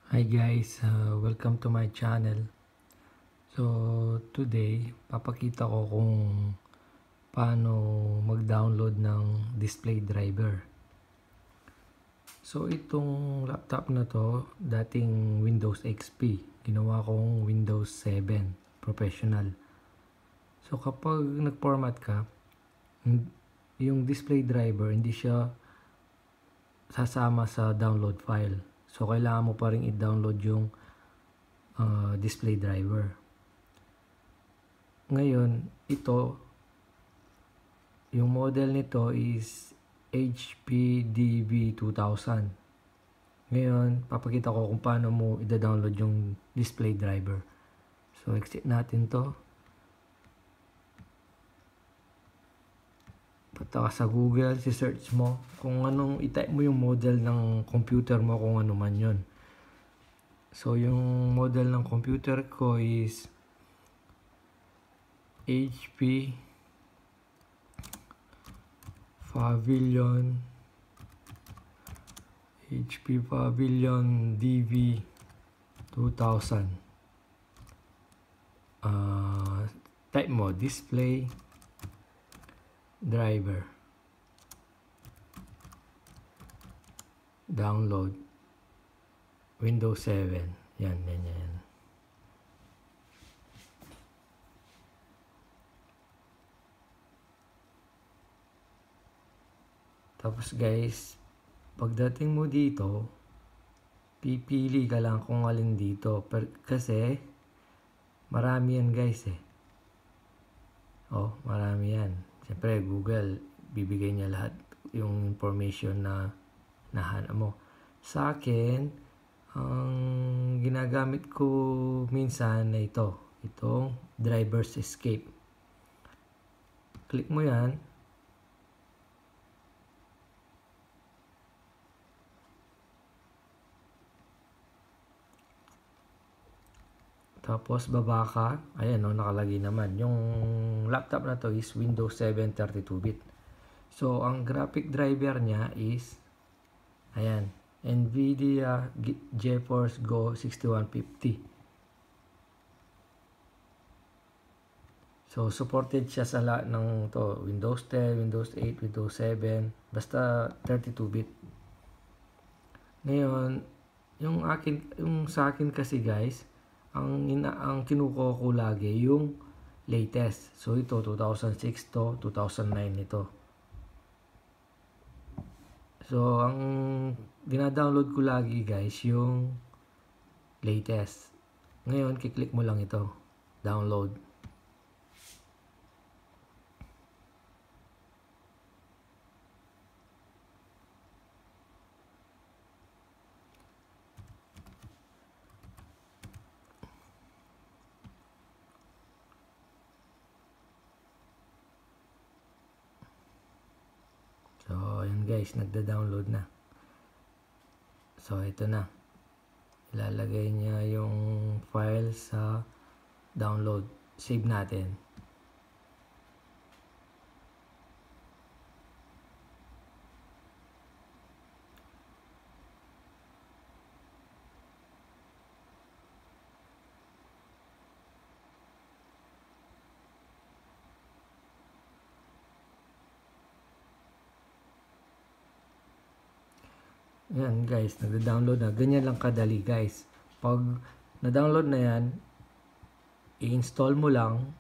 Hi guys, welcome to my channel. So today, papakita ko kung paano mag-download ng display driver. So itong laptop na to, dating Windows XP, ginawa kong Windows 7 Professional. So kapag nag-format ka, yung display driver hindi siya sasama sa download file. So kailangan mo pa rin i-download yung display driver. Ngayon, yung model nito is HP DB2000. Ngayon, papakita ko kung paano mo i-download yung display driver. So, exit natin to. Punta ka sa Google, si-search mo kung anong i-type mo yung model ng computer mo, kung ano man yun. So, yung model ng computer ko is HP Pavilion DV 2000. Type mo display driver, download Windows 7. Yan. Tapos guys, pagdating mo dito, pipili ka lang kung alin dito. Kasi, marami yan guys eh. Marami yan. Siyempre, Google, bibigay niya lahat yung information na nahanap mo. Sa akin, ang ginagamit ko minsan na itong driver's escape. Click mo yan. Tapos baba ka, ayan nakalagay naman. Yung laptop na to is Windows 7 32-bit. So, ang graphic driver niya is, ayan, NVIDIA GeForce Go 6150. So, supported siya sa lahat ng to, Windows 10, Windows 8, Windows 7, basta 32-bit. Ngayon, yung sa akin kasi guys, ang kinukuha ko lagi yung latest. So ito 2006 to 2009 ito. So ang dina-download ko lagi guys yung latest. Ngayon kiklik mo lang ito, download. So, ayun guys, nagda-download na. So, ito na. Ilalagay niya yung file sa download. Save natin. Yan guys, nagda-download na. Ganyan lang kadali guys. Pag na-download na yan, i-install mo lang.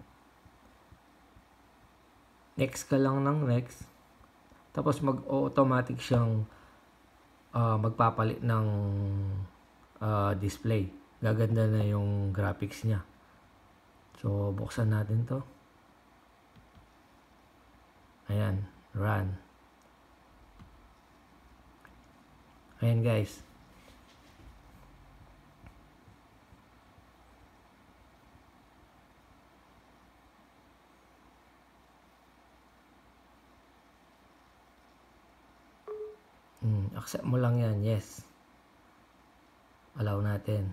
Next ka lang ng next. Tapos mag-automatic siyang magpapalit ng display. Gaganda na yung graphics niya. So, buksan natin to. Ayan, run. Ayan guys. Accept mo lang yan, yes. Allow natin.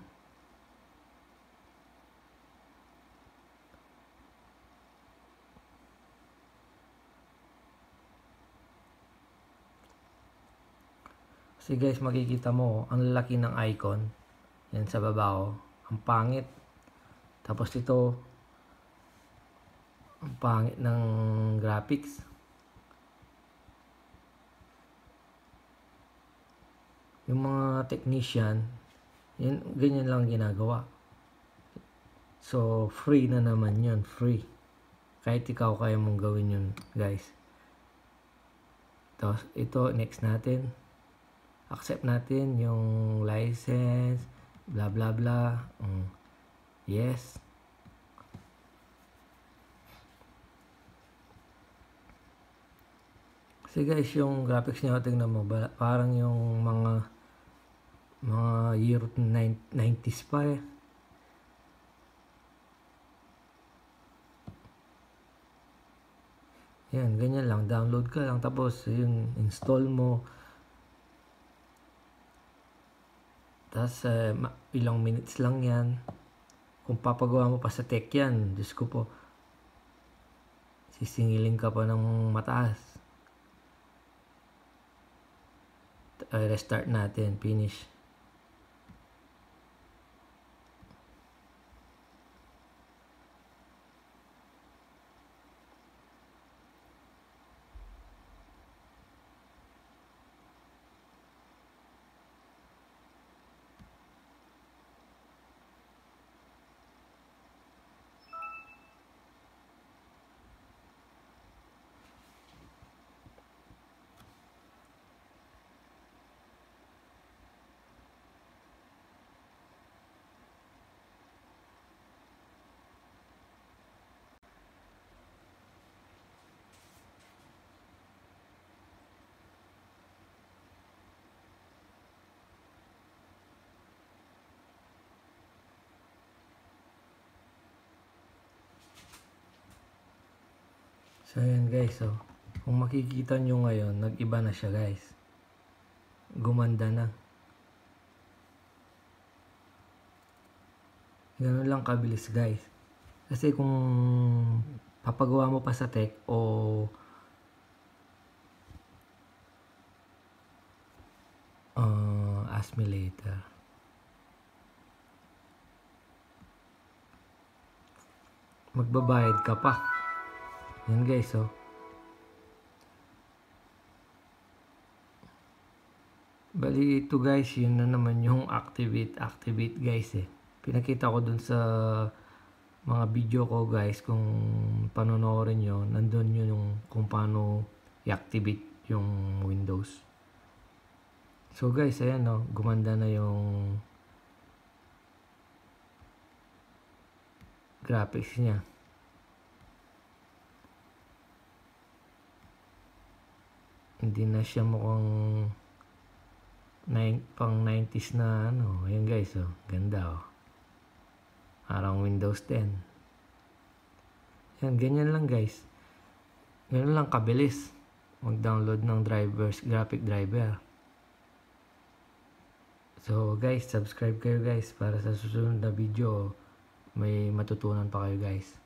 Kasi guys, makikita mo, ang laki ng icon. Yan sa baba ko. Ang pangit. Tapos ito, ang pangit ng graphics. Yung mga technician, yan, ganyan lang ginagawa. So, free na naman yun. Free. Kahit ikaw kaya mong gawin yun, guys. Tapos, ito, next natin. Accept natin yung license, blah, blah, blah. Yes. Kasi guys, yung graphics niya, tingnan mo, parang yung mga year 90s pa eh. Yan, ganyan lang. Download ka lang. Tapos, yung install mo. Tapos, ilang minutes lang yan. Kung papagawa mo pa sa tech yan, Diyos ko po, sisingilin ka pa ng mataas. Restart natin. Finish. So, ayan guys, oh. Kung makikita nyo ngayon, nag-iba na siya guys. Gumanda na. Ganun lang kabilis guys. Kasi kung papagawa mo pa sa tech o ask me later. Magbabayad ka pa. Yan guys, oh. Bali ito guys, yun na naman yung activate guys eh. Pinakita ko dun sa mga video ko guys, kung panonoorin nyo, nandun yun yung kung paano i-activate yung Windows. So guys, ayan no, gumanda na yung graphics niya. Hindi na siya mukhang pang 90s na ano. Ayan guys, oh. Ganda, oh. Parang Windows 10. Ayan, ganyan lang guys. Ganyan lang kabilis mag-download ng graphic driver. So guys, subscribe kayo guys para sa susunod na video may matutunan pa kayo guys.